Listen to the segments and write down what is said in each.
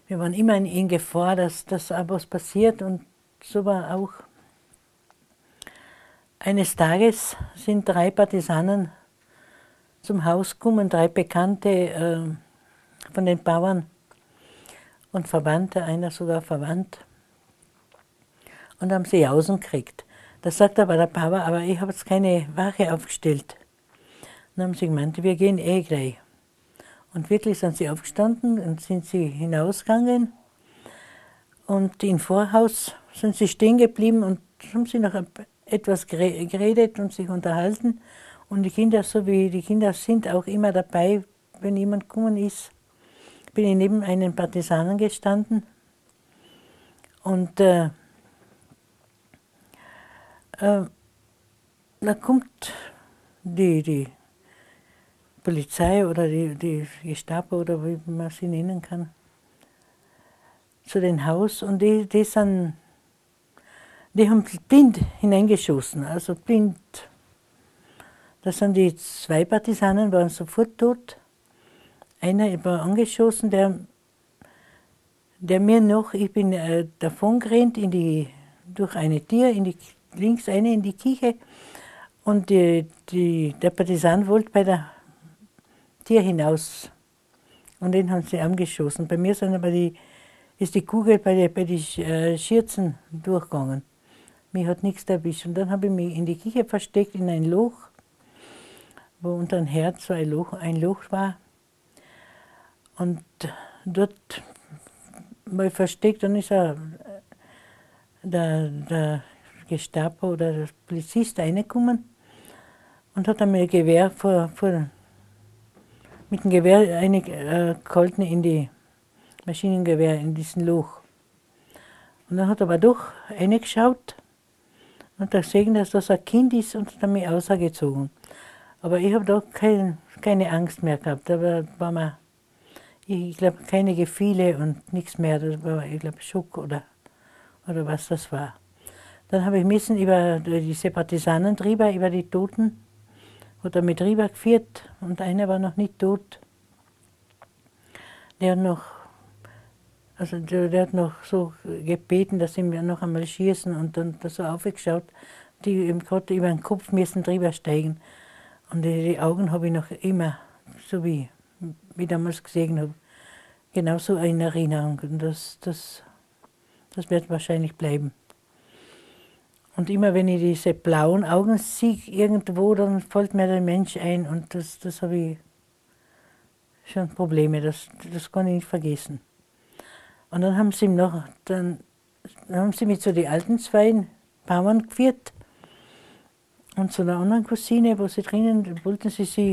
Wir waren immer in Gefahr, dass auch was passiert, und so war auch. Eines Tages sind 3 Partisanen zum Haus gekommen, 3 Bekannte von den Bauern und Verwandte, einer sogar verwandt, und haben sie Jausen gekriegt. Da sagt aber der Bauer, aber ich habe jetzt keine Wache aufgestellt. Dann haben sie gemeint, wir gehen eh gleich. Und wirklich sind sie aufgestanden und sind sie hinausgegangen. Und im Vorhaus sind sie stehen geblieben und haben sie noch etwas geredet und sich unterhalten. Und die Kinder, so wie die Kinder sind, auch immer dabei, wenn jemand gekommen ist. Bin ich neben einem Partisanen gestanden. Und da kommt die Polizei oder die Gestapo oder wie man sie nennen kann, zu dem Haus, und die haben blind hineingeschossen, also blind. Da sind die 2 Partisanen, waren sofort tot. Einer war angeschossen, der mir noch, ich bin davon gerannt durch eine Tür, links eine in die Küche, und der Partisan wollte bei der Tür hinaus. Und den haben sie angeschossen. Bei mir sind aber ist die Kugel bei den Schürzen durchgegangen. Mich hat nichts erwischt. Und dann habe ich mich in die Küche versteckt, in ein Loch, wo unter dem Herd so ein Loch war. Und dort war ich versteckt, dann ist der Gestapo oder der Polizist reingekommen und hat mir ein Gewehr mit dem Gewehr gehalten in die Maschinengewehr in diesen Loch. Und dann hat er aber doch reingeschaut und hat gesehen, dass das ein Kind ist, und hat mich ausgezogen. Aber ich habe da keine Angst mehr gehabt. Da war mir, ich glaube, keine Gefühle und nichts mehr. Das war, ich glaube, Schock oder was das war. Dann habe ich müssen über diese Partisanen drüber, über die Toten, hat er mich drüber geführt, und einer war noch nicht tot. Der hat noch so gebeten, dass sie mir noch einmal schießen, und dann so aufgeschaut, die gerade über den Kopf müssen drüber steigen. Und die Augen habe ich noch immer, so wie damals gesehen habe, genauso in Erinnerung. Und das wird wahrscheinlich bleiben. Und immer wenn ich diese blauen Augen sehe irgendwo, dann fällt mir der Mensch ein, und das habe ich schon Probleme, das kann ich nicht vergessen. Und dann haben sie mich zu den alten 2 Bauern geführt und zu einer anderen Cousine, wo sie drinnen wollten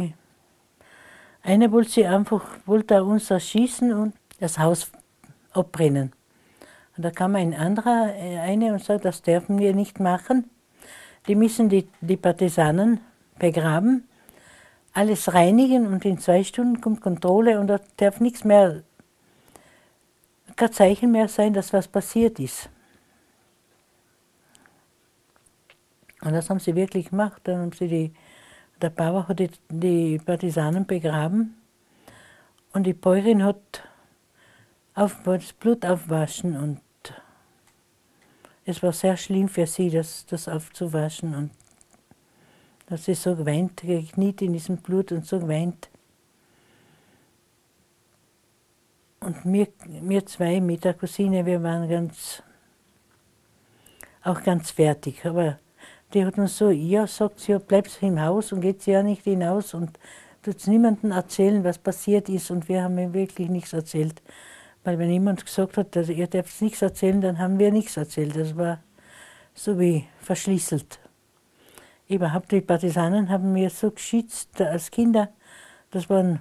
eine wollte uns erschießen und das Haus abbrennen. Und da kam eine und sagt, das dürfen wir nicht machen. Die müssen die Partisanen begraben, alles reinigen, und in 2 Stunden kommt Kontrolle, und da darf nichts mehr, kein Zeichen mehr sein, dass was passiert ist. Und das haben sie wirklich gemacht. Dann haben der Bauer hat die Partisanen begraben, und die Bäuerin hat das Blut aufwaschen, und es war sehr schlimm für sie, das aufzuwaschen, und dass sie so geweint, gekniet in diesem Blut und so geweint. Und wir 2 mit der Cousine, wir waren auch ganz fertig. Aber die hat uns so, ja, sagt sie, ja, bleibst im Haus und geht ja nicht hinaus und tut niemandem erzählen, was passiert ist. Und wir haben ihm wirklich nichts erzählt. Weil wenn jemand gesagt hat, dass ihr dürft nichts erzählen, dann haben wir nichts erzählt. Das war so wie verschlüsselt. Überhaupt die Partisanen haben wir so geschützt als Kinder. Das waren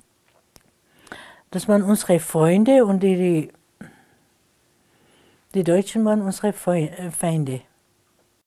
unsere Freunde, und die Deutschen waren unsere Feinde.